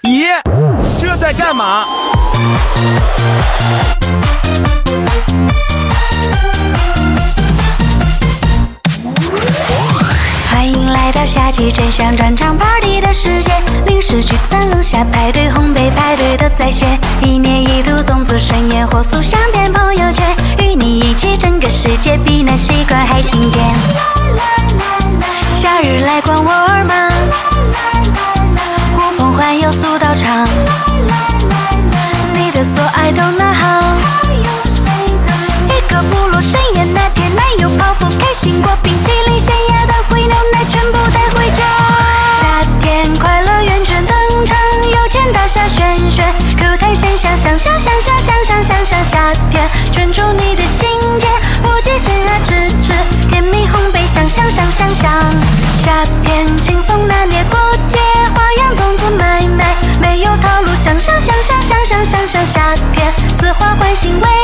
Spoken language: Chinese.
咦，这在干嘛？ 欢迎来到夏季真香专场 party 的世界，零食聚餐、楼下派对、烘焙派对都在线。一年一度粽子盛宴，火速上点朋友圈，与你一起整个世界比那西瓜还经典。夏日来逛沃尔玛，呼朋唤友速到场，你的所爱都拿好。一个部落盛宴那天，奶油泡芙、开心果、冰淇淋、咸鸭蛋、灰牛奶全部带回家。夏天快乐圆圈登场，有钱大侠轩轩，口袋香香香香香香香香香香。夏天圈出你的心结，无极限啊吃吃，甜蜜烘焙香香香香香。夏天轻松拿捏过节，花样粽子买买，没有套路香香香香香香香香。夏天丝滑欢欣味。